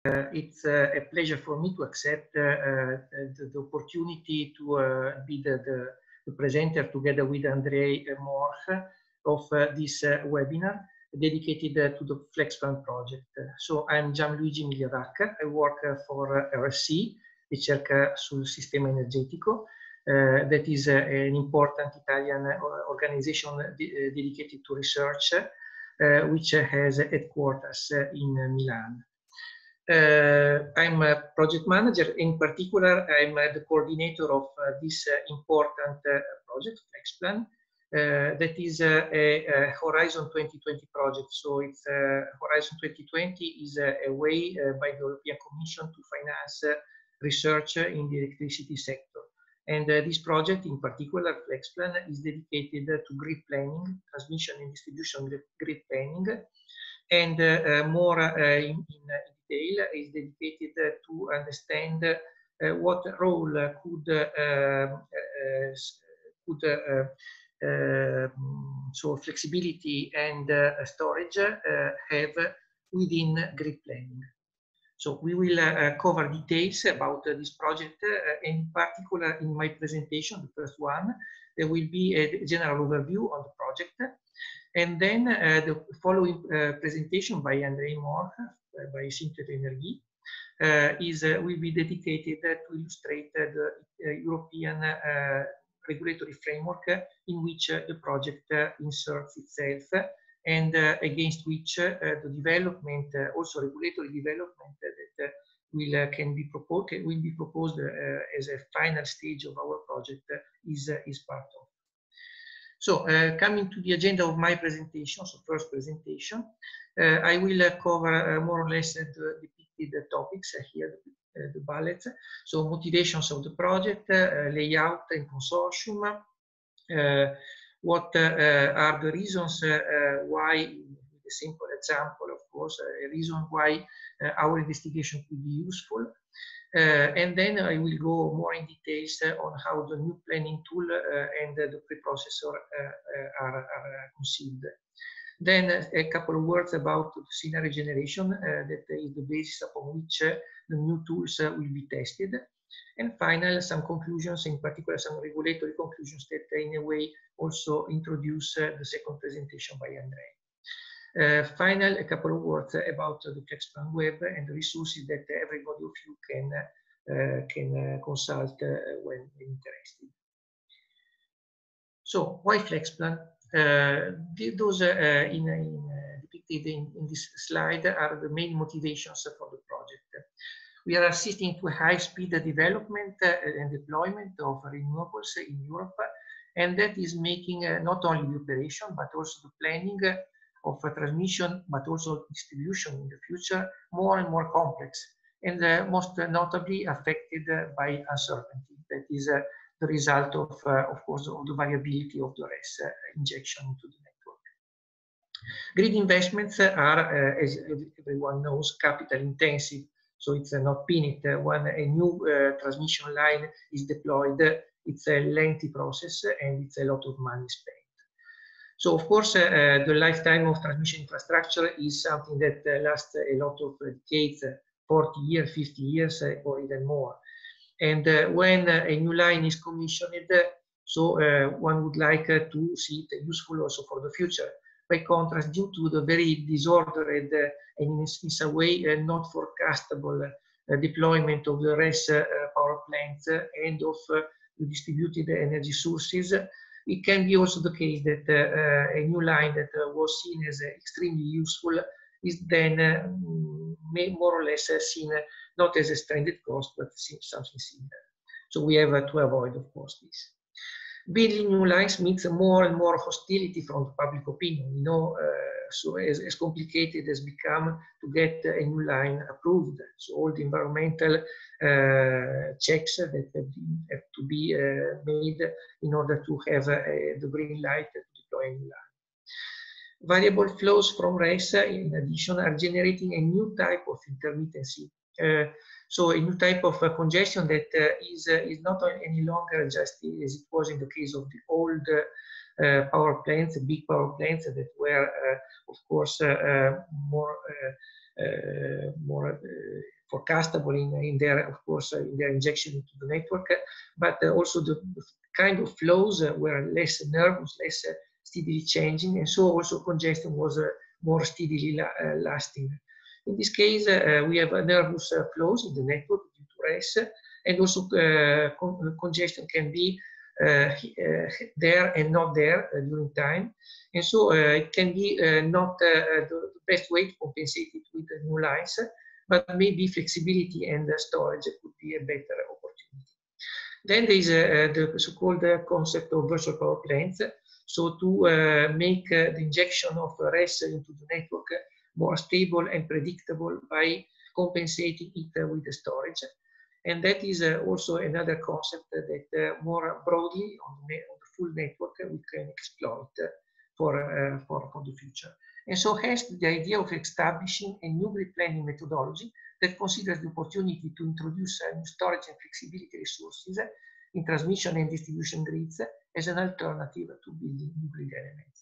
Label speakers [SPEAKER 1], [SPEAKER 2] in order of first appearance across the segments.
[SPEAKER 1] It's a pleasure for me to accept the opportunity to be the presenter together with André Morch of this webinar dedicated to the FlexPlan project. So I'm Gianluigi Migliavacca. I work for RSC, Ricerca sul Sistema Energetico. That is an important Italian organization dedicated to research, which has headquarters in Milan. I'm a project manager. In particular, I'm the coordinator of this important project, FlexPlan. That is a Horizon 2020 project. So it's Horizon 2020 is a way by the European Commission to finance research in the electricity sector. And this project, in particular, FlexPlan, is dedicated to grid planning, transmission and distribution grid planning, and more in detail is dedicated to understand what role so flexibility and storage have within grid planning. So we will cover details about this project, in particular in my presentation, the first one. There will be a general overview on the project. And then the following presentation by André Morch, by Syntheta Energie, will be dedicated to illustrate the European regulatory framework in which the project inserts itself, and against which the development, also regulatory development that will be proposed as a final stage of our project is part of. So coming to the agenda of my presentation, so first presentation, I will cover more or less the depicted topics here, the bullets. So motivations of the project, layout and consortium, what are the reasons why, with a simple example, of course, a reason why our investigation could be useful. And then I will go more in details on how the new planning tool and the preprocessor are conceived. Then a couple of words about the scenario generation, that is the basis upon which the new tools will be tested. And finally, some conclusions, in particular some regulatory conclusions that in a way also introduce the second presentation by André. Finally, a couple of words about the FlexPlan web and the resources that everybody of you can consult when interested. So why FlexPlan? Those depicted in this slide are the main motivations for the project. We are assisting to high-speed development and deployment of renewables in Europe, and that is making not only the operation, but also the planning of transmission, but also distribution in the future, more and more complex, and most notably affected by uncertainty. That is the result of course, of the variability of the RES injection into the network. Grid investments are, as everyone knows, capital intensive. So it's not peanut. When a new transmission line is deployed, it's a lengthy process and it's a lot of money spent. So of course, the lifetime of transmission infrastructure is something that lasts a lot of decades, 40 years, 50 years, or even more. And when a new line is commissioned, so one would like to see it useful also for the future. By contrast, due to the very disordered and in some way not forecastable deployment of the RES power plants and of the distributed energy sources, it can be also the case that a new line that was seen as extremely useful is then more or less seen not as a stranded cost, but something similar. So we have to avoid, of course, this. Building new lines means more and more hostility from the public opinion. You know, so as complicated as become to get a new line approved. So all the environmental checks that have to be made in order to have the green light to deploy a new line. Variable flows from RES, in addition, are generating a new type of intermittency. So a new type of congestion that is not any longer just as it was in the case of the old power plants, big power plants that were, of course, more more forecastable in their, of course, in their injection into the network, but also the kind of flows were less nervous, less steadily changing, and so also congestion was more steadily lasting. In this case, we have nervous flows in the network due to RES, and also congestion can be there and not there during time. And so it can be not the best way to compensate it with the new lines, but maybe flexibility and storage could be a better opportunity. Then there is the so-called concept of virtual power plants. So to make the injection of RES into the network more stable and predictable by compensating it with the storage. And that is also another concept that more broadly on the full network we can exploit for the future. And so hence the idea of establishing a new grid planning methodology that considers the opportunity to introduce new storage and flexibility resources in transmission and distribution grids as an alternative to building new grid elements.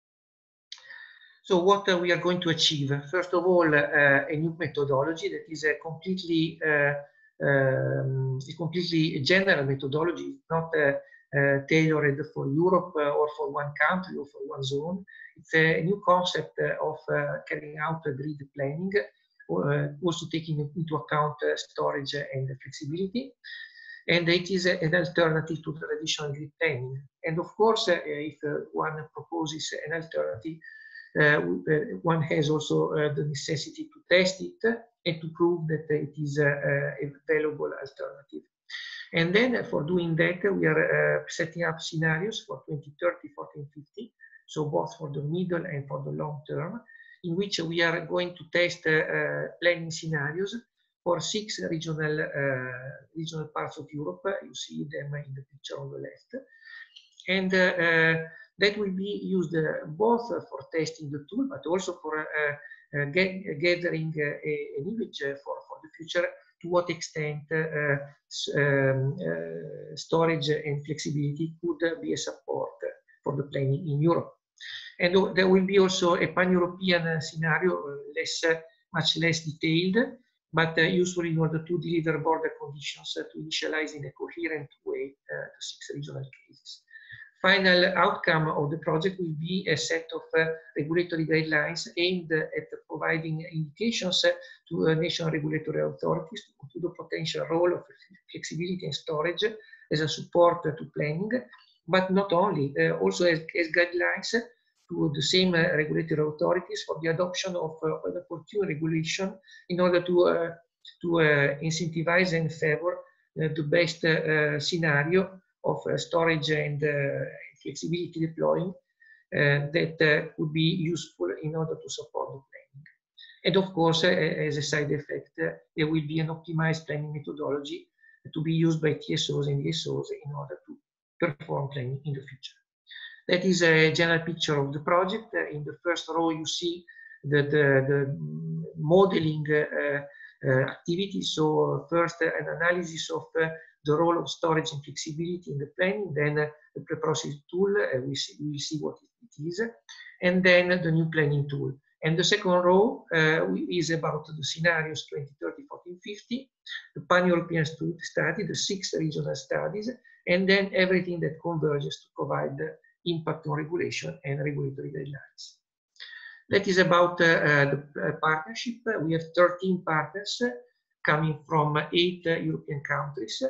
[SPEAKER 1] So what we are going to achieve? First of all, a new methodology that is a completely general methodology, not tailored for Europe or for one country or for one zone. It's a new concept of carrying out grid planning, also taking into account storage and flexibility. And it is an alternative to traditional grid planning. And of course, if one proposes an alternative, one has also the necessity to test it and to prove that it is a valuable alternative. And then for doing that, we are setting up scenarios for 2030, 40, and 50, so both for the middle and for the long term, in which we are going to test planning scenarios for 6 regional parts of Europe. You see them in the picture on the left. And that will be used both for testing the tool, but also for gathering an image for the future, to what extent storage and flexibility could be a support for the planning in Europe. And there will be also a pan-European scenario, much less detailed, but useful in order to deliver border conditions to initialize in a coherent way the 6 regional cases. Final outcome of the project will be a set of regulatory guidelines aimed at providing indications to national regulatory authorities to the potential role of flexibility and storage as a support to planning, but not only, also as guidelines to the same regulatory authorities for the adoption of an opportune regulation in order to incentivize and favor the best scenario of storage and flexibility deploying that could be useful in order to support the planning. And of course, as a side effect, there will be an optimized planning methodology to be used by TSOs and DSOs in order to perform planning in the future. That is a general picture of the project. In the first row, you see the modeling activity. So first, an analysis of the role of storage and flexibility in the planning, then the pre-process tool, we will see what it is, and then the new planning tool. And the second row is about the scenarios 2030, 40, 50, the pan-European study, the 6 regional studies, and then everything that converges to provide impact on regulation and regulatory guidelines. That is about the partnership. We have 13 partners coming from 8 European countries.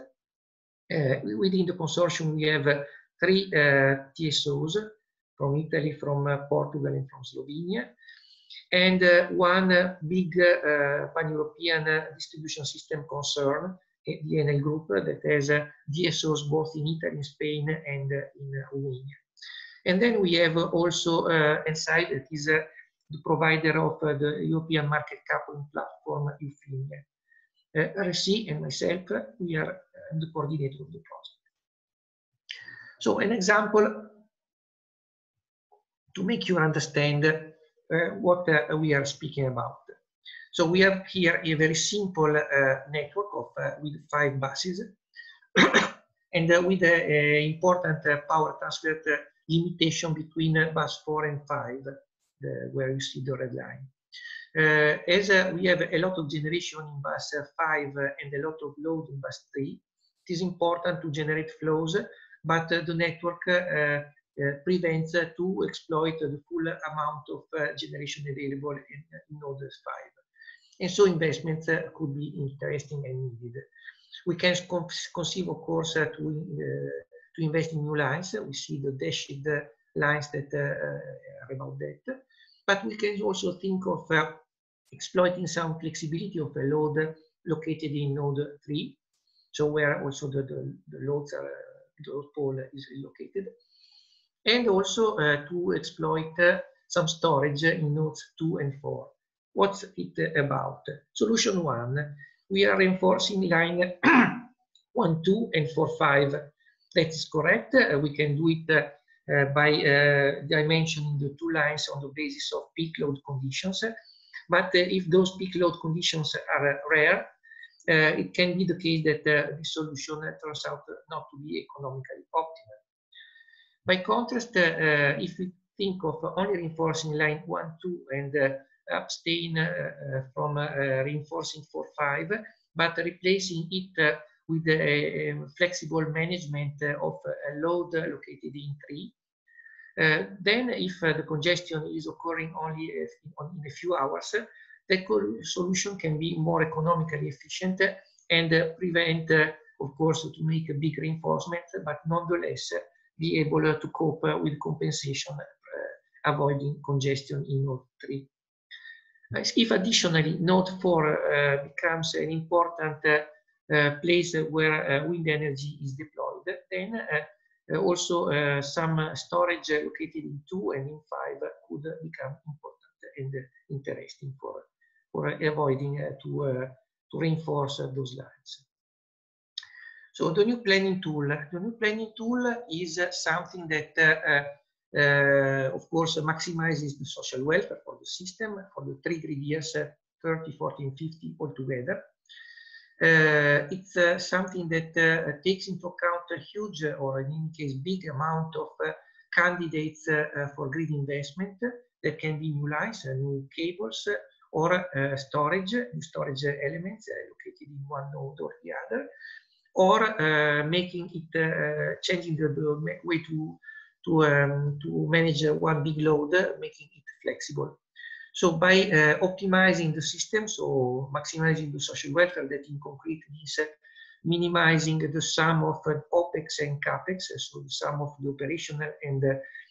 [SPEAKER 1] Within the consortium, we have 3 TSOs from Italy, from Portugal, and from Slovenia, and one big pan-European distribution system concern, the Enel Group, that has DSOs both in Italy, in Spain, and in Romania. And then we have also Enside, that is the provider of the European market coupling platform, Eufemia. RSC and myself, we are the coordinator of the project. So an example to make you understand what we are speaking about. So we have here a very simple network of with 5 buses and with an important power transfer limitation between bus 4 and 5, where you see the red line. As we have a lot of generation in bus 5 and a lot of load in bus 3, it is important to generate flows, but the network prevents to exploit the full amount of generation available in node 5. And so investments could be interesting and needed. We can conceive, of course, to invest in new lines. We see the dashed lines that are about that. But we can also think of exploiting some flexibility of a load located in node 3, so where also the loads are, the load pole is located. And also to exploit some storage in nodes 2 and 4. What's it about? Solution 1, we are reinforcing line 1, 2, and 4, 5. That is correct. We can do it by dimensioning the two lines on the basis of peak load conditions. But if those peak load conditions are rare, it can be the case that the solution turns out not to be economically optimal. By contrast, if we think of only reinforcing line 1, 2, and abstain from reinforcing 4, 5, but replacing it with a flexible management of a load located in 3, then if the congestion is occurring only in a few hours, the solution can be more economically efficient and prevent, of course, to make a big reinforcement, but nonetheless be able to cope with compensation, avoiding congestion in node 3. If additionally node 4 becomes an important place where wind energy is deployed, then also some storage located in 2 and in 5 could become important and interesting for avoiding to reinforce those lines. So the new planning tool is something that of course maximizes the social welfare for the system for the 3 grid years 30, 40, and 50 altogether. It's something that takes into account a huge, or in any case big, amount of candidates for grid investment that can be new lines, new cables, or storage elements located in one node or the other, or making it changing the way to manage one big load, making it flexible. So by optimizing the system, so maximizing the social welfare, that in concrete means minimizing the sum of OPEX and CAPEX, so the sum of the operational and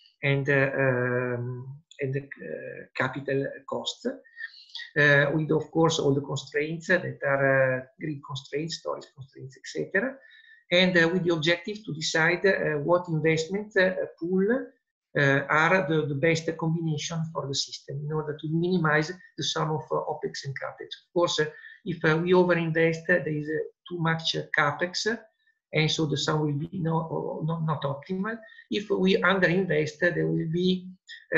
[SPEAKER 1] the capital costs, with of course all the constraints that are grid constraints, storage constraints, etc. And with the objective to decide what investment pool are the best combination for the system in order to minimize the sum of OPEX and CAPEX. Of course, if we overinvest, there is too much CAPEX, and so the sum will be not optimal. If we underinvest, there will be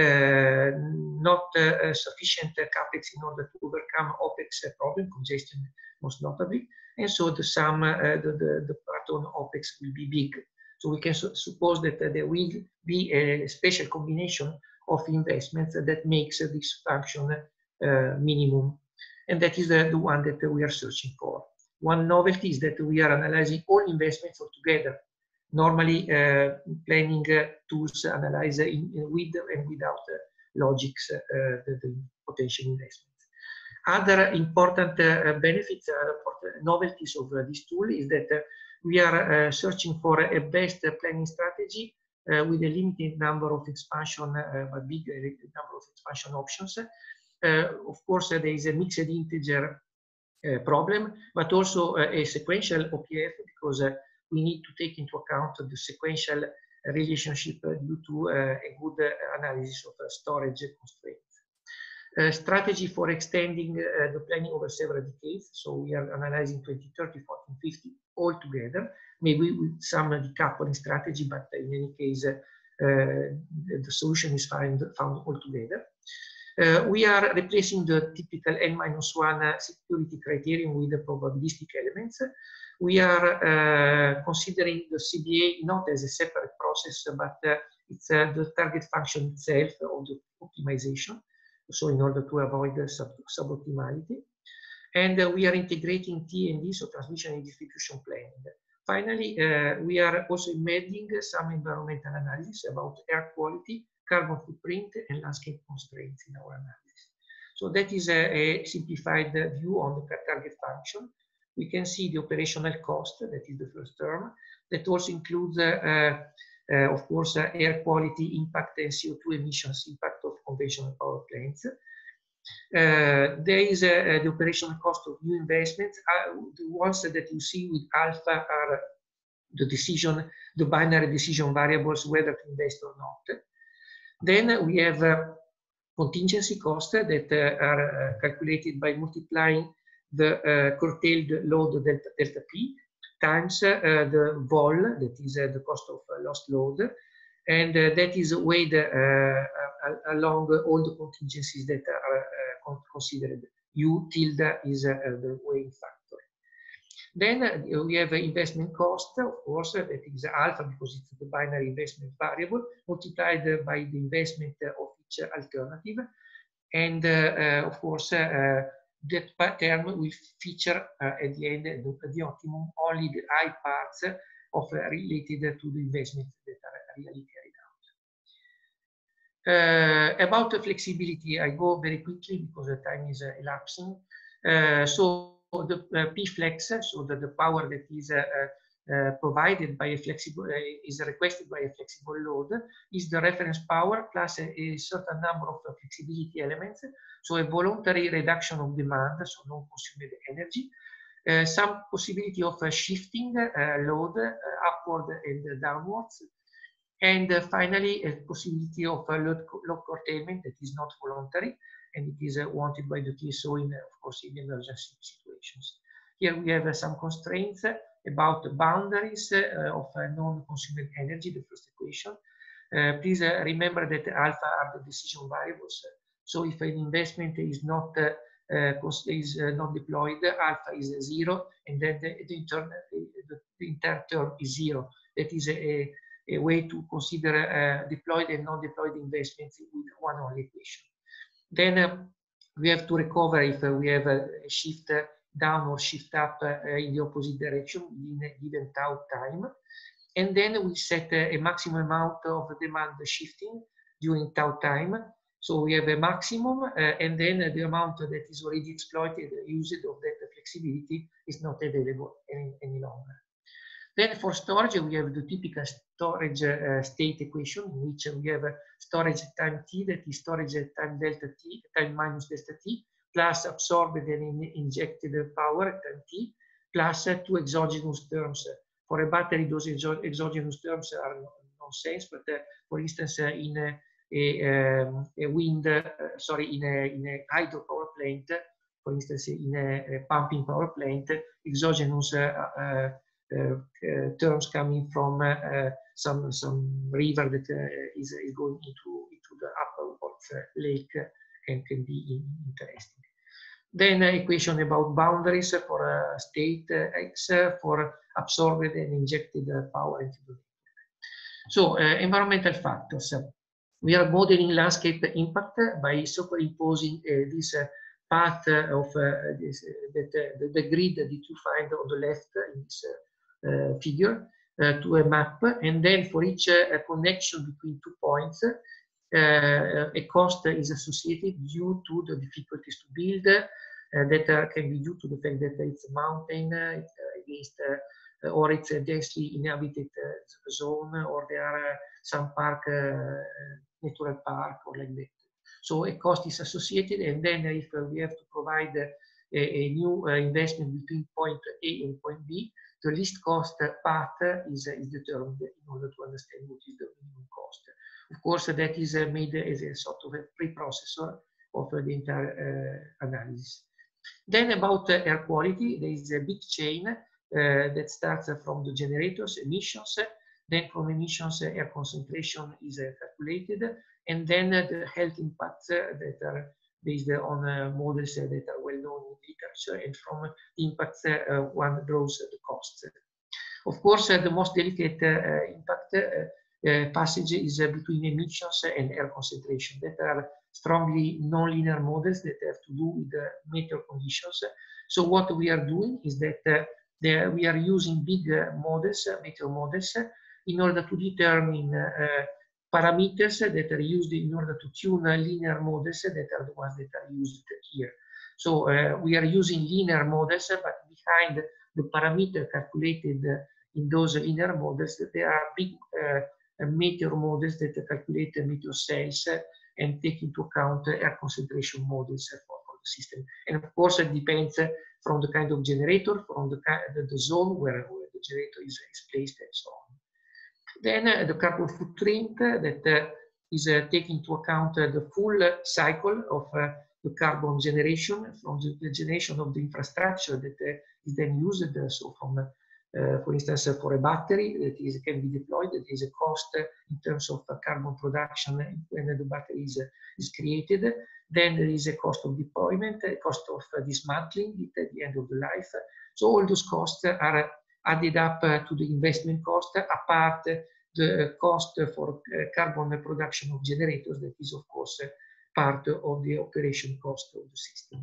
[SPEAKER 1] not sufficient CAPEX in order to overcome OPEX problem, congestion most notably, and so the sum, the part on OPEX will be big. So we can suppose that there will be a special combination of investments that makes this function minimum. And that is the one that we are searching for. One novelty is that we are analyzing all investments altogether. Normally, planning tools analyze with and without logics the potential investments. Other important benefits, important novelties of this tool is that we are searching for a best planning strategy with a limited number of expansion, but big number of expansion options. Of course, there is a mixed integer problem, but also a sequential OPF, because we need to take into account the sequential relationship due to a good analysis of storage constraints. Strategy for extending the planning over several decades. So we are analyzing 2030, 40, 50 all together, maybe with some decoupling strategy, but in any case, the solution is found all together. We are replacing the typical N-1 security criterion with the probabilistic elements. We are considering the CBA not as a separate process, but it's the target function itself of the optimization. so in order to avoid the suboptimality. And we are integrating T&D, so transmission and distribution planning. Finally, we are also embedding some environmental analysis about air quality, carbon footprint, and landscape constraints in our analysis. So that is a simplified view on the target function. We can see the operational cost, that is the first term, that also includes, of course, air quality impact and CO2 emissions impact of conventional power plants. There is the operational cost of new investments. The ones that you see with alpha are the binary decision variables, whether to invest or not. Then we have contingency costs that are calculated by multiplying the curtailed load delta P times the vol, that is the cost of lost load, and that is weighed along all the contingencies that are considered. U tilde is the weighing factor. Then we have investment cost, of course, that is alpha because it's the binary investment variable multiplied by the investment of each alternative. And of course, that term will feature at the end, at the optimum, only the high parts of related to the investments that are really carried out. About the flexibility, I go very quickly because the time is elapsing. So the P-flex, so that the power that is provided by a flexible, is requested by a flexible load, is the reference power plus a certain number of flexibility elements. So a voluntary reduction of demand, so non-consumed energy. Some possibility of shifting load upward and downwards. And finally, a possibility of load curtailment that is not voluntary, and it is wanted by the TSO in, of course, in emergency situations. Here we have some constraints about the boundaries of non-consumed energy, the first equation. Please remember that alpha are the decision variables. So if an investment is not deployed, alpha is 0, and then the entire term is 0. That is a way to consider deployed and non-deployed investments with one only equation. Then we have to recover if we have a shift down or shift up in the opposite direction in a given tau time. And then we set a maximum amount of demand shifting during tau time. So we have a maximum, and then the amount that is already exploited, used of that flexibility is not available any longer. Then for storage, we have the typical storage state equation, in which we have storage time t, that is storage time delta t, time minus delta t, plus absorbed and injected power time t, plus two exogenous terms. For a battery, those exogenous terms are nonsense, but for instance, in a wind, in a hydropower plant, for instance, in a pumping power plant, exogenous terms coming from some river that is going into the upper lake and can be interesting. Then equation about boundaries for state X for absorbed and injected power into the network. So environmental factors. We are modeling landscape impact by superimposing this path of the grid that you find on the left in this figure to a map, and then for each connection between 2 points, a cost is associated due to the difficulties to build that can be due to the fact that it's a mountain or it's a densely inhabited zone, or there are some park, natural park or like that. So a cost is associated, and then if we have to provide a new investment between point A and point B, the least cost path is determined in order to understand what is the minimum cost. Of course, that is made as a sort of a preprocessor of the entire analysis. Then about air quality, there is a big chain that starts from the generators, emissions, then from emissions, air concentration is calculated, and then the health impacts that are based on models that are well known in literature, and from the impacts one draws the costs. Of course, the most delicate impact passage is between emissions and air concentration that are strongly non-linear models that have to do with the meteor conditions. So what we are doing is that we are using big models, meteor models, in order to determine parameters that are used in order to tune linear models that are the ones that are used here. So we are using linear models, but behind the parameter calculated in those linear models, there are big meteor models that calculate meteor cells and take into account air concentration models for the system. And of course, it depends from the kind of generator, from the zone where the generator is placed, and so on. Then the carbon footprint that is taking into account the full cycle of the carbon generation, from the generation of the infrastructure that is then used. So from, for instance, for a battery that can be deployed, there is a cost in terms of carbon production when the battery is created. Then there is a cost of deployment, a cost of dismantling it at the end of the life. So all those costs are added up to the investment cost, apart the cost for carbon production of generators, that is of course part of the operation cost of the system.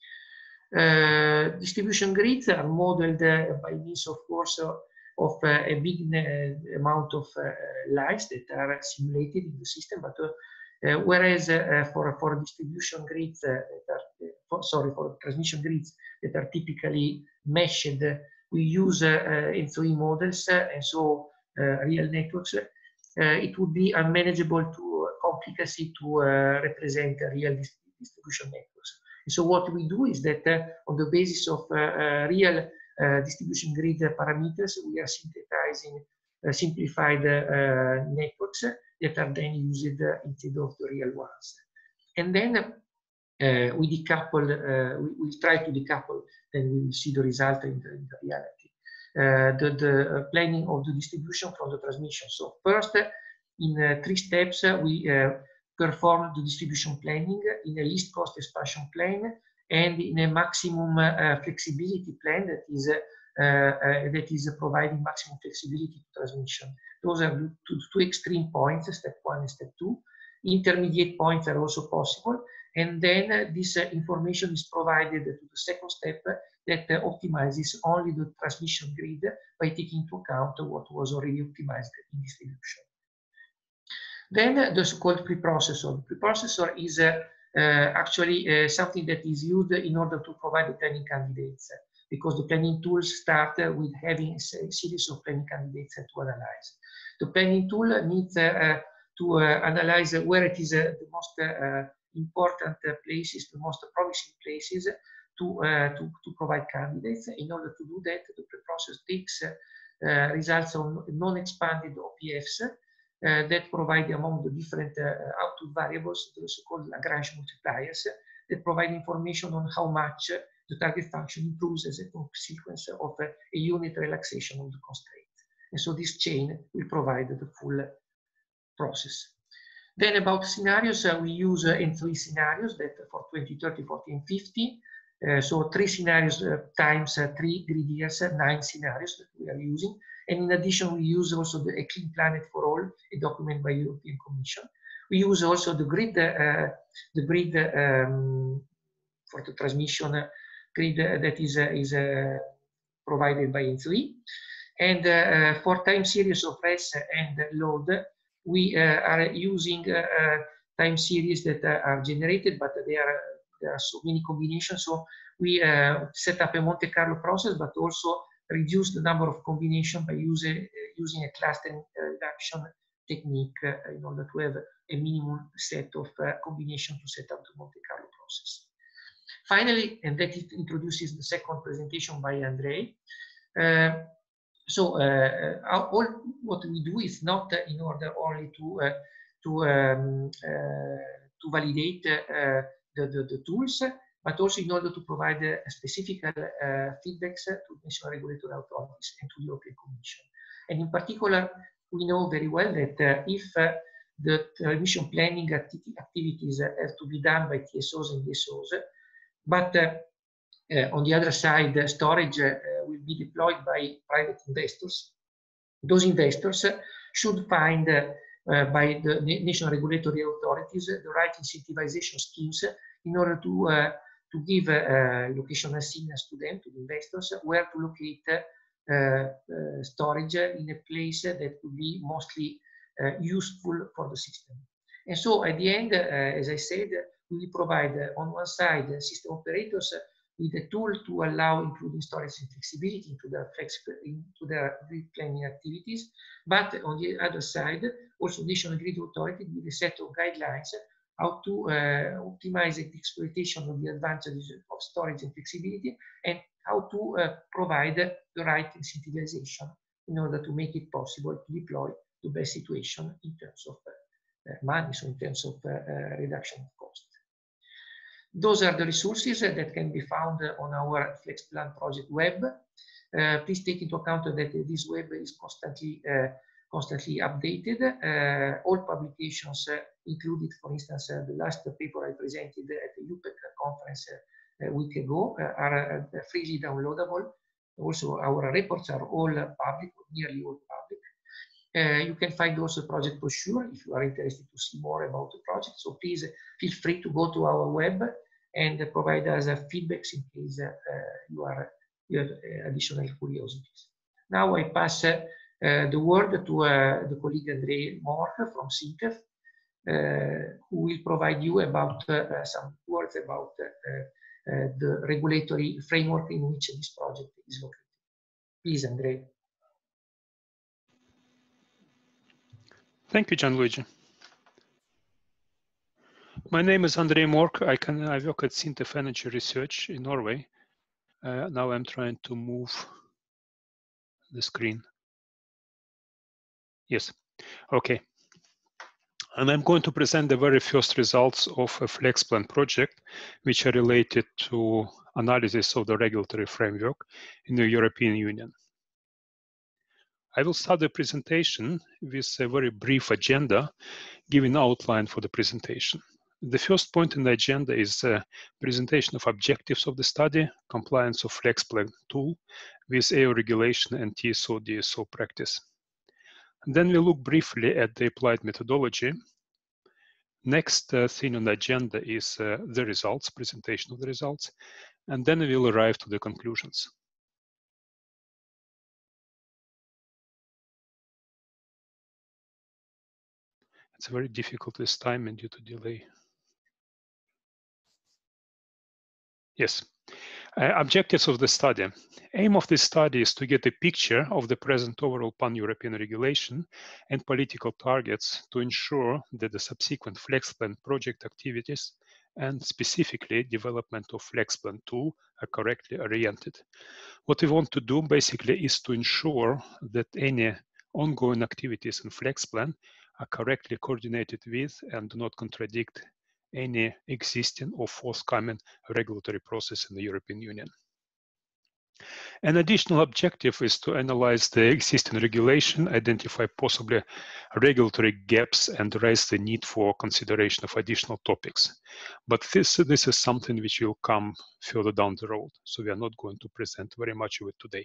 [SPEAKER 1] Distribution grids are modeled by means, of course, of a big amount of lights that are simulated in the system, but whereas for distribution grids for transmission grids that are typically meshed, we use ENSO-E models, and so real networks. It would be unmanageable to complicacy to represent real distribution networks. And so what we do is that on the basis of real distribution grid parameters, we are synthesizing simplified networks that are then used instead of the real ones. And then we decouple, we try to decouple, then we will see the result in the reality. The planning of the distribution from the transmission. So first, in 3 steps, we perform the distribution planning in a least cost expansion plan and in a maximum flexibility plan that is providing maximum flexibility to transmission. Those are two extreme points, step 1 and step 2. Intermediate points are also possible. And then this information is provided to the second step that optimizes only the transmission grid by taking into account what was already optimized in distribution. Then the so-called preprocessor. The preprocessor is actually something that is used in order to provide the planning candidates, because the planning tools start with having a series of planning candidates to analyze. The planning tool needs to analyze where it is the most important places, the most promising places to provide candidates. In order to do that, the preprocessor takes results on non-expanded OPFs that provide among the different output variables, the so-called Lagrange multipliers, that provide information on how much the target function improves as a consequence of a unit relaxation of the constraint. And so this chain will provide the full process. Then about scenarios, we use ENSO-E scenarios that for 20, 30, 40, and 50. So 3 scenarios times 3 grid years, 9 scenarios that we are using. And in addition, we use also a Clean Planet for All, a document by European Commission. We use also the grid for the transmission grid that is provided by ENSO-E. And for time series of RES and load, we are using time series that are generated, but there are so many combinations. So we set up a Monte Carlo process, but also reduce the number of combinations by using a clustering reduction technique in order to have a minimum set of combinations to set up the Monte Carlo process. Finally, and that it introduces the second presentation by Andrei. So all what we do is not in order only to validate the tools, but also in order to provide specific feedbacks to national regulatory authorities and to the European Commission. And in particular, we know very well that if the transmission planning activities have to be done by TSOs and DSOs, but on the other side, storage will be deployed by private investors. Those investors should find by the national regulatory authorities the right incentivization schemes in order to give locational signals to them, to the investors, where to locate storage in a place that would be mostly useful for the system. And so at the end, as I said, we will provide on one side system operators with a tool to allow including storage and flexibility into their grid planning activities, but on the other side, also national grid authority with a set of guidelines how to optimize the exploitation of the advantages of storage and flexibility, and how to provide the right incentivization in order to make it possible to deploy the best situation in terms of money, so in terms of reduction of cost. Those are the resources that can be found on our FlexPlan project web. Please take into account that this web is constantly updated. All publications included, for instance, the last paper I presented at the UPEC conference a week ago are freely downloadable. Also, our reports are all public, nearly all public. You can find also project brochure if you are interested to see more about the project. So please feel free to go to our web and provide us feedbacks in case you have additional curiosities. Now I pass the word to the colleague André Mork from SINTEF, who will provide you about some words about the regulatory framework in which this project is located. Please, André.
[SPEAKER 2] Thank you, Gianluigi. My name is André Mork. I work at SINTEF Energy Research in Norway. Now I'm trying to move the screen. Yes, okay. And I'm going to present the very first results of a FlexPlan project, which are related to analysis of the regulatory framework in the European Union. I will start the presentation with a very brief agenda, giving an outline for the presentation. The first point in the agenda is a presentation of objectives of the study, compliance of FlexPlan tool with EU regulation and TSO-DSO practice. And then we look briefly at the applied methodology. Next thing on the agenda is the results, presentation of the results, and then we will arrive to the conclusions. It's very difficult this time and due to delay. Yes. Objectives of the study. Aim of this study is to get a picture of the present overall pan-European regulation and political targets to ensure that the subsequent FlexPlan project activities and specifically development of FlexPlan tool are correctly oriented. What we want to do basically is to ensure that any ongoing activities in FlexPlan are correctly coordinated with and do not contradict any existing or forthcoming regulatory process in the European Union. An additional objective is to analyze the existing regulation, identify possibly regulatory gaps, and raise the need for consideration of additional topics. But this is something which will come further down the road, so we are not going to present very much of it today.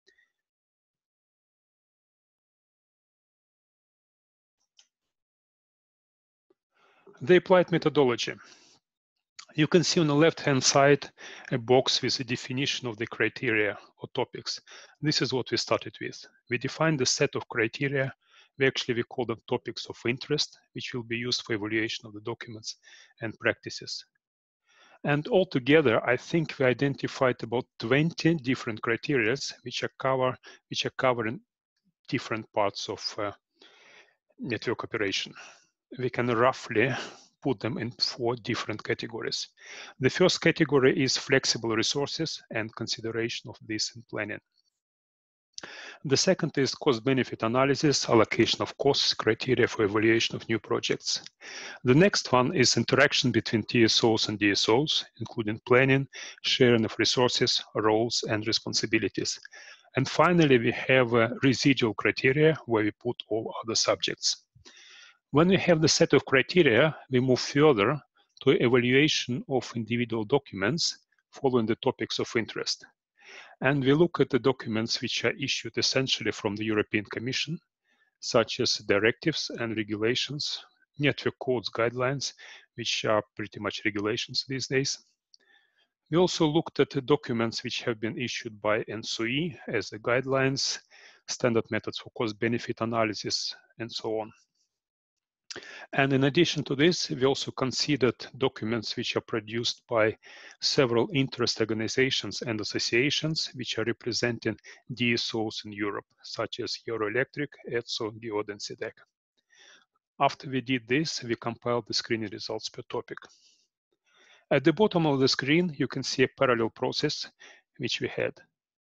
[SPEAKER 2] The applied methodology. You can see on the left-hand side a box with a definition of the criteria or topics. This is what we started with. We defined a set of criteria. We call them topics of interest, which will be used for evaluation of the documents and practices. And altogether, I think we identified about 20 different criteria which are covering different parts of network operation. We can roughly put them in 4 different categories. The first category is flexible resources and consideration of this in planning. The second is cost-benefit analysis, allocation of costs, criteria for evaluation of new projects. The next one is interaction between TSOs and DSOs, including planning, sharing of resources, roles, and responsibilities. And finally, we have residual criteria where we put all other subjects. When we have the set of criteria, we move further to evaluation of individual documents following the topics of interest. And we look at the documents which are issued essentially from the European Commission, such as directives and regulations, network codes guidelines, which are pretty much regulations these days. We also looked at the documents which have been issued by ENTSO-E as the guidelines, standard methods for cost-benefit analysis, and so on. And in addition to this, we also considered documents which are produced by several interest organizations and associations which are representing DSOs in Europe, such as Euroelectric, ETSO, GEOD, and SEDEC. After we did this, we compiled the screening results per topic. At the bottom of the screen, you can see a parallel process which we had.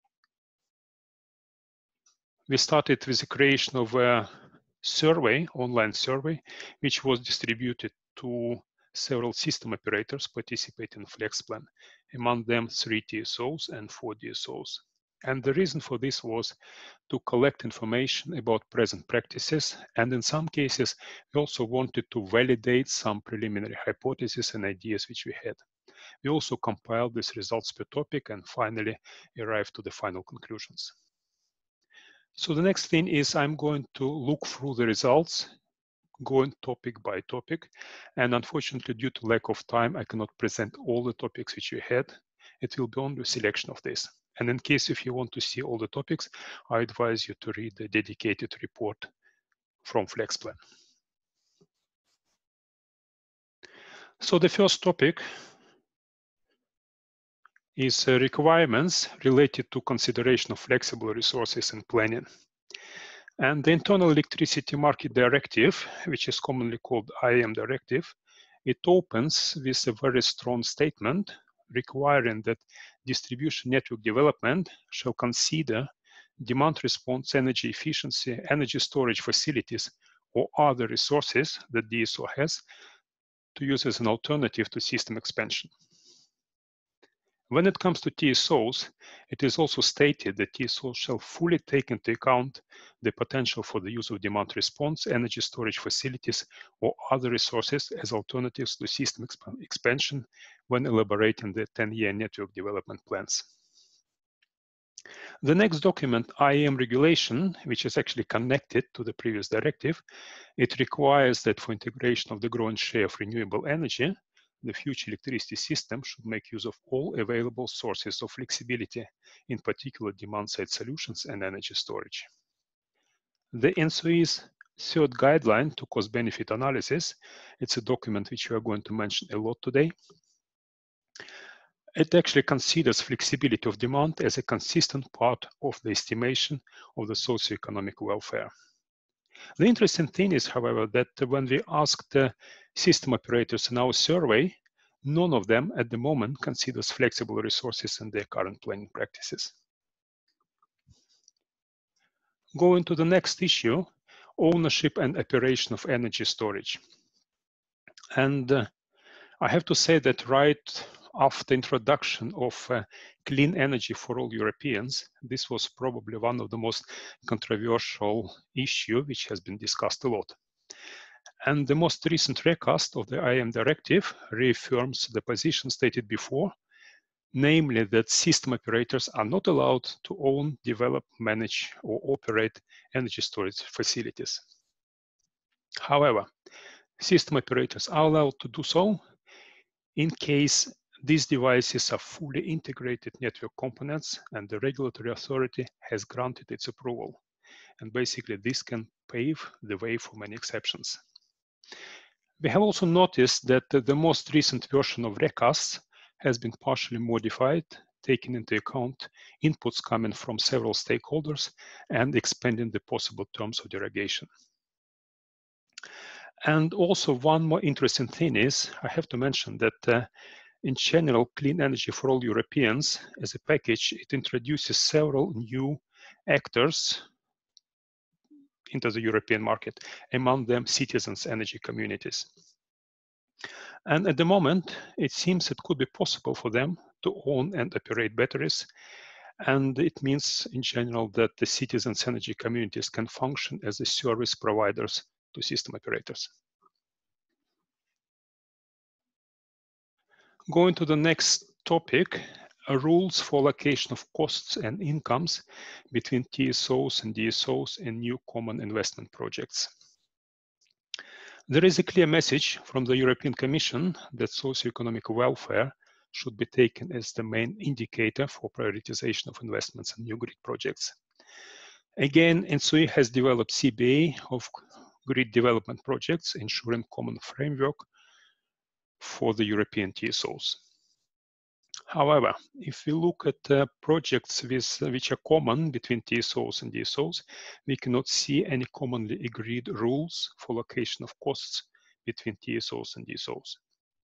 [SPEAKER 2] We started with the creation of a survey, online survey, which was distributed to several system operators participating in FlexPlan, among them 3 TSOs and 4 DSOs. And the reason for this was to collect information about present practices, and in some cases, we also wanted to validate some preliminary hypotheses and ideas which we had. We also compiled these results per topic and finally arrived to the final conclusions. So the next thing is I'm going to look through the results, going topic by topic. And unfortunately, due to lack of time, I cannot present all the topics which we had. It will be only a selection of this. And in case if you want to see all the topics, I advise you to read the dedicated report from FlexPlan. So the first topic is requirements related to consideration of flexible resources and planning. And the Internal Electricity Market Directive, which is commonly called IEM Directive, it opens with a very strong statement requiring that distribution network development shall consider demand response, energy efficiency, energy storage facilities, or other resources that DSO has to use as an alternative to system expansion. When it comes to TSOs, it is also stated that TSOs shall fully take into account the potential for the use of demand response, energy storage facilities, or other resources as alternatives to system expansion when elaborating the 10-year network development plans. The next document, IEM regulation, which is actually connected to the previous directive, it requires that for integration of the growing share of renewable energy, the future electricity system should make use of all available sources of flexibility, in particular demand-side solutions and energy storage. The ENTSO-E's third guideline to cost-benefit analysis, it's a document which we are going to mention a lot today. It actually considers flexibility of demand as a consistent part of the estimation of the socioeconomic welfare. The interesting thing is, however, that when we asked the system operators in our survey, none of them at the moment considers flexible resources in their current planning practices. Going to the next issue, ownership and operation of energy storage. And I have to say that right after introduction of clean energy for all Europeans, this was probably one of the most controversial issues which has been discussed a lot. And the most recent recast of the IEM directive reaffirms the position stated before, namely that system operators are not allowed to own, develop, manage, or operate energy storage facilities. However, system operators are allowed to do so in case these devices are fully integrated network components and the regulatory authority has granted its approval. And basically this can pave the way for many exceptions. We have also noticed that the most recent version of recasts has been partially modified, taking into account inputs coming from several stakeholders and expanding the possible terms of derogation. And also one more interesting thing is, I have to mention that in general, Clean Energy for All Europeans, as a package, it introduces several new actors into the European market, among them citizens' energy communities. And at the moment, it seems it could be possible for them to own and operate batteries. And it means, in general, that the citizens' energy communities can function as the service providers to system operators. Going to the next topic, rules for allocation of costs and incomes between TSOs and DSOs in new common investment projects. There is a clear message from the European Commission that socioeconomic welfare should be taken as the main indicator for prioritization of investments in new grid projects. Again, ENTSO-E has developed CBA of grid development projects, ensuring common framework for the European TSOs. However, if we look at projects which are common between TSOs and DSOs, we cannot see any commonly agreed rules for allocation of costs between TSOs and DSOs.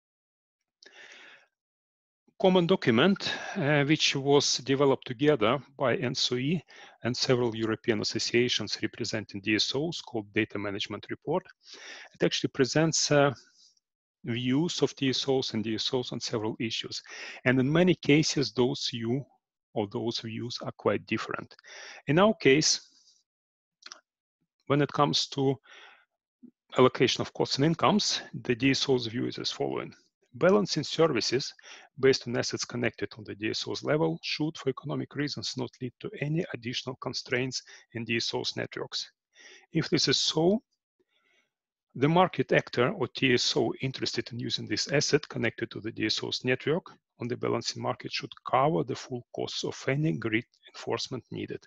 [SPEAKER 2] Common document, which was developed together by ENTSO-E and several European associations representing DSOs, called Data Management Report. It actually presents views of TSOs and DSOs on several issues. And in many cases, those views are quite different. In our case, when it comes to allocation of costs and incomes, the DSO's view is as following. Balancing services based on assets connected on the DSO's level should, for economic reasons, not lead to any additional constraints in DSO's networks. If this is so, the market actor or TSO interested in using this asset connected to the DSO's network on the balancing market should cover the full costs of any grid enforcement needed.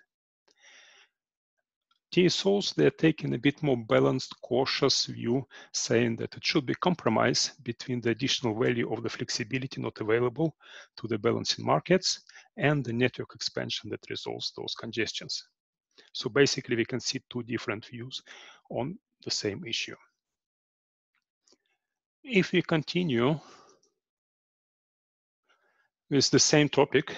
[SPEAKER 2] TSOs, they're taking a bit more balanced, cautious view, saying that it should be compromise between the additional value of the flexibility not available to the balancing markets and the network expansion that resolves those congestions. So basically, we can see two different views on the same issue. If we continue with the same topic,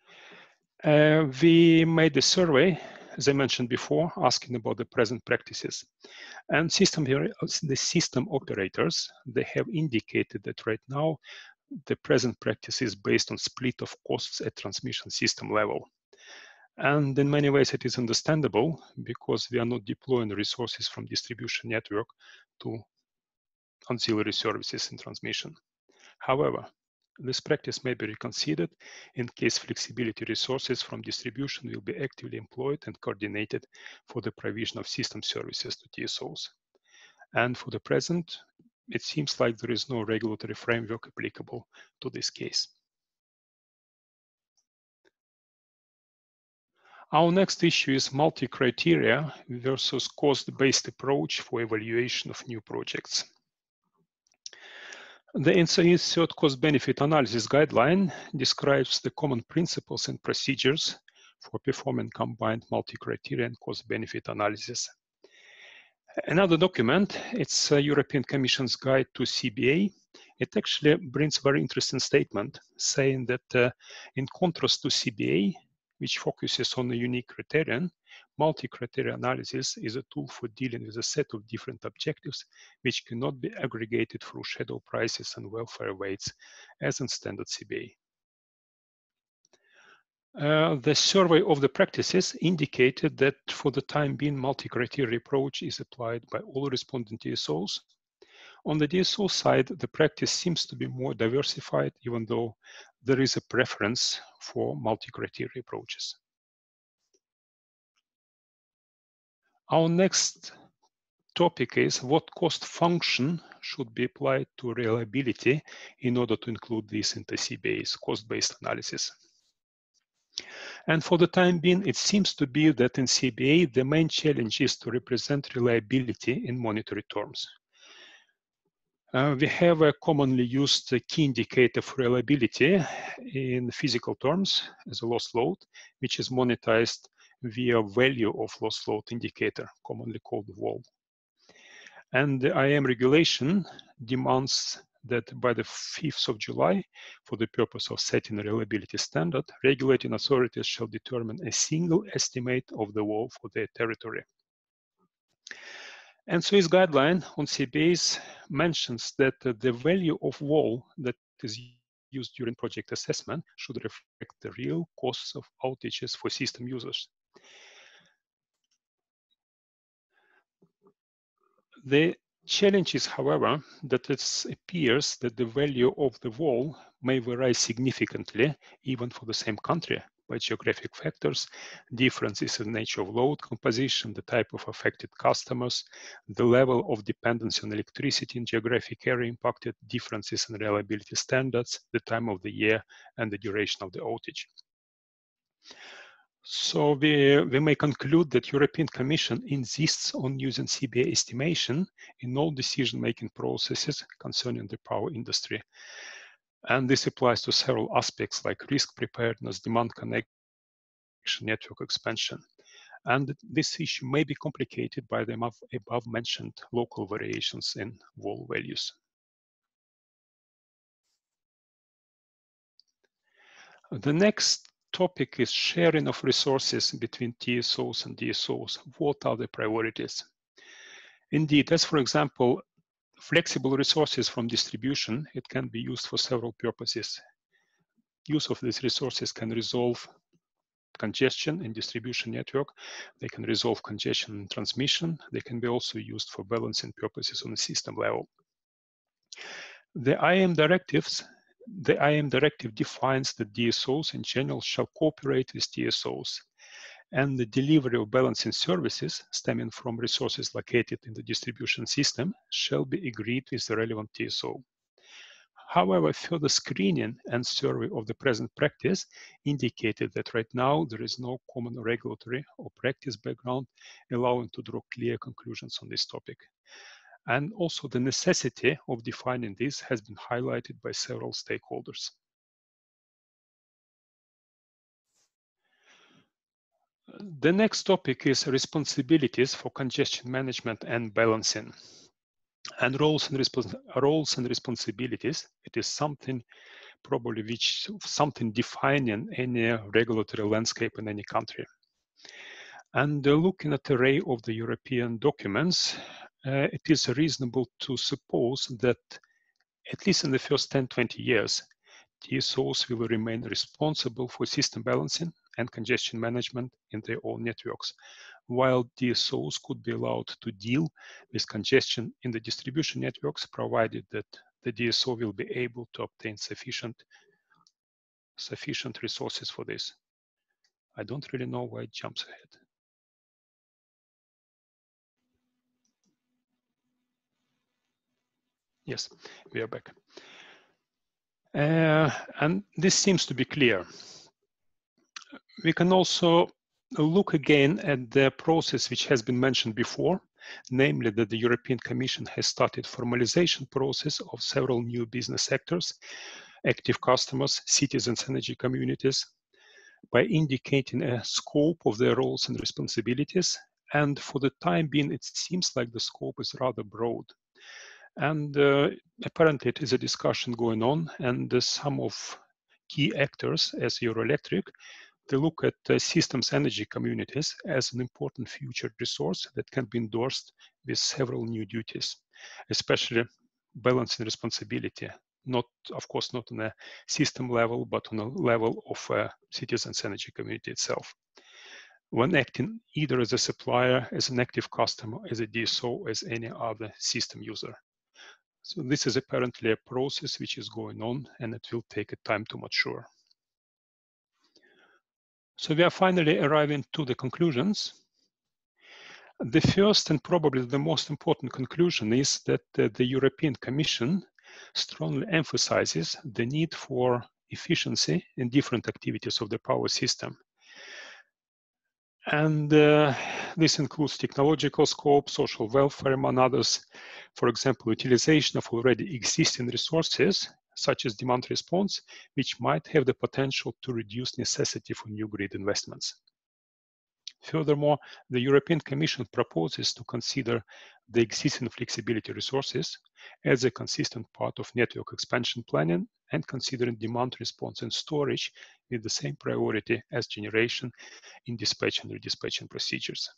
[SPEAKER 2] we made a survey, as I mentioned before, asking about the present practices. And the system operators, they have indicated that right now, the present practice is based on split of costs at transmission system level. And in many ways, it is understandable because we are not deploying resources from distribution network to auxiliary services in transmission. However, this practice may be reconsidered in case flexibility resources from distribution will be actively employed and coordinated for the provision of system services to TSOs. And for the present, it seems like there is no regulatory framework applicable to this case. Our next issue is multi-criteria versus cost-based approach for evaluation of new projects. The ENTSO-E third cost-benefit analysis guideline describes the common principles and procedures for performing combined multi-criteria and cost-benefit analysis. Another document, it's a European Commission's Guide to CBA. It actually brings a very interesting statement saying that in contrast to CBA, which focuses on a unique criterion, multi-criteria analysis is a tool for dealing with a set of different objectives which cannot be aggregated through shadow prices and welfare weights as in standard CBA. The survey of the practices indicated that for the time being, multi-criteria approach is applied by all responding TSOs. On the DSO side, the practice seems to be more diversified, even though there is a preference for multi-criteria approaches. Our next topic is what cost function should be applied to reliability in order to include this into CBA's cost-based analysis. And for the time being, it seems to be that in CBA, the main challenge is to represent reliability in monetary terms. We have a commonly used key indicator for reliability in physical terms as a loss load, which is monetized via value of loss load indicator, commonly called WAL. And the IAM regulation demands that by the 5th of July, for the purpose of setting a reliability standard, regulating authorities shall determine a single estimate of the WAL for their territory. And so this guideline on CBAs mentions that the value of WAL that is used during project assessment should reflect the real costs of outages for system users. The challenge is, however, that it appears that the value of the WAL may vary significantly, even for the same country, by geographic factors, differences in the nature of load composition, the type of affected customers, the level of dependency on electricity in geographic area impacted, differences in reliability standards, the time of the year, and the duration of the outage. So we may conclude that European Commission insists on using CBA estimation in all decision-making processes concerning the power industry. And this applies to several aspects like risk preparedness, demand connection, network expansion. And this issue may be complicated by the above-mentioned local variations in wall values. The next topic is sharing of resources between TSOs and DSOs. What are the priorities? Indeed, as for example, flexible resources from distribution, it can be used for several purposes. Use of these resources can resolve congestion in distribution network. They can resolve congestion in transmission. They can be also used for balancing purposes on the system level. The IAM directive defines that DSOs in general shall cooperate with TSOs, and the delivery of balancing services stemming from resources located in the distribution system shall be agreed with the relevant TSO. However, further screening and survey of the present practice indicated that right now there is no common regulatory or practice background allowing to draw clear conclusions on this topic. And also the necessity of defining this has been highlighted by several stakeholders. The next topic is responsibilities for congestion management and balancing. And roles and responsibilities, it is something probably something defining any regulatory landscape in any country. And looking at the array of the European documents, it is reasonable to suppose that at least in the first 10-20 years, TSOs will remain responsible for system balancing and congestion management in their own networks, while DSOs could be allowed to deal with congestion in the distribution networks, provided that the DSO will be able to obtain sufficient resources for this. I don't really know why it jumps ahead. Yes, we are back. And this seems to be clear. We can also look again at the process which has been mentioned before, namely that the European Commission has started formalization process of several new business sectors, active customers, citizens, energy communities, by indicating a scope of their roles and responsibilities. And for the time being, it seems like the scope is rather broad. And apparently it is a discussion going on, and some of key actors as Eurelectric, they look at systems energy communities as an important future resource that can be endorsed with several new duties, especially balancing responsibility, of course not on a system level, but on a level of citizens energy community itself. When acting either as a supplier, as an active customer, as a DSO, as any other system user. So this is apparently a process which is going on, and it will take a time to mature. So we are finally arriving to the conclusions. The first and probably the most important conclusion is that the European Commission strongly emphasizes the need for efficiency in different activities of the power system. And this includes technological scope, social welfare, among others. For example, utilization of already existing resources, such as demand response, which might have the potential to reduce necessity for new grid investments. Furthermore, the European Commission proposes to consider the existing flexibility resources as a consistent part of network expansion planning and considering demand response and storage with the same priority as generation in dispatch and redispatching procedures.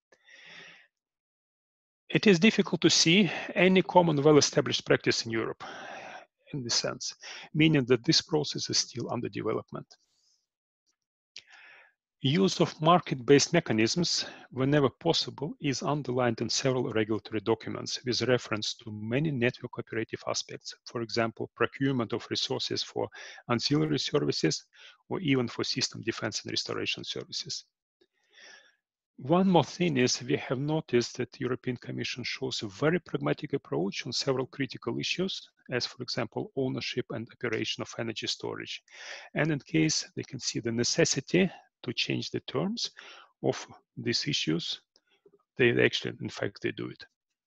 [SPEAKER 2] It is difficult to see any common well-established practice in Europe in this sense, meaning that this process is still under development. Use of market-based mechanisms, whenever possible, is underlined in several regulatory documents with reference to many network operative aspects, for example, procurement of resources for ancillary services or even for system defense and restoration services. One more thing is we have noticed that the European Commission shows a very pragmatic approach on several critical issues, as for example, ownership and operation of energy storage. And in case they can see the necessity to change the terms of these issues, they actually, in fact, they do it.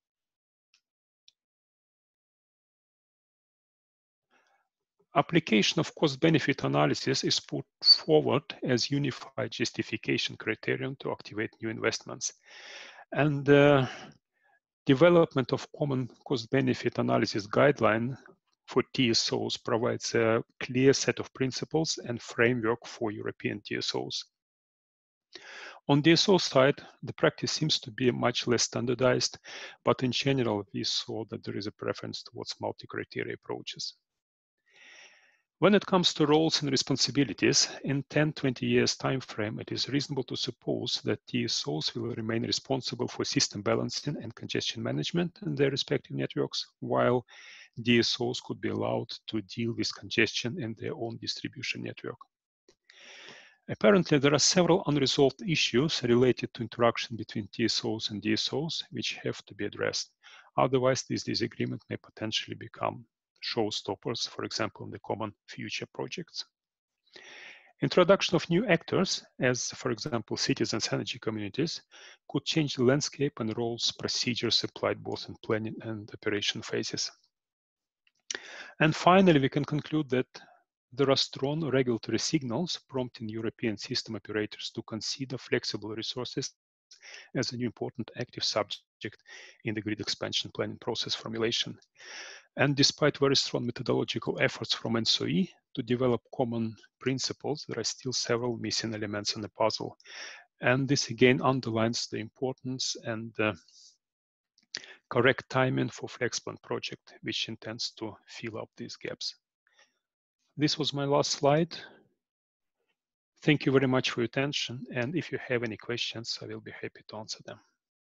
[SPEAKER 2] Application of cost-benefit analysis is put forward as unified justification criterion to activate new investments. And development of common cost-benefit analysis guideline for TSOs provides a clear set of principles and framework for European TSOs. On the DSO side, the practice seems to be much less standardized, but in general, we saw that there is a preference towards multi-criteria approaches. When it comes to roles and responsibilities, in 10-20 years time frame, it is reasonable to suppose that TSOs will remain responsible for system balancing and congestion management in their respective networks, while DSOs could be allowed to deal with congestion in their own distribution network. Apparently, there are several unresolved issues related to interaction between TSOs and DSOs, which have to be addressed. Otherwise, this disagreement may potentially become showstoppers, for example, in the common future projects. Introduction of new actors, as for example, citizens' energy communities, could change the landscape and roles, procedures applied both in planning and operation phases. And finally, we can conclude that there are strong regulatory signals prompting European system operators to consider flexible resources as a new important active subject in the grid expansion planning process formulation. And despite very strong methodological efforts from ENTSO-E to develop common principles, there are still several missing elements in the puzzle. And this again underlines the importance and correct timing for FlexPlan project, which intends to fill up these gaps. This was my last slide. Thank you very much for your attention. And if you have any questions, I will be happy to answer them.